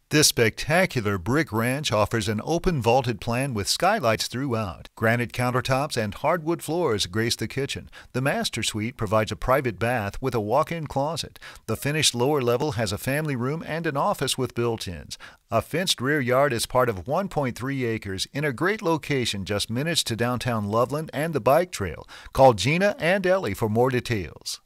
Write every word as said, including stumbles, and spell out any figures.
This spectacular brick ranch offers an open vaulted plan with skylights throughout. Granite countertops and hardwood floors grace the kitchen. The master suite provides a private bath with a walk-in closet. The finished lower level has a family room and an office with built-ins. A fenced rear yard is part of one point three acres in a great location just minutes to downtown Loveland and the bike trail. Call Gina and Ellie for more details.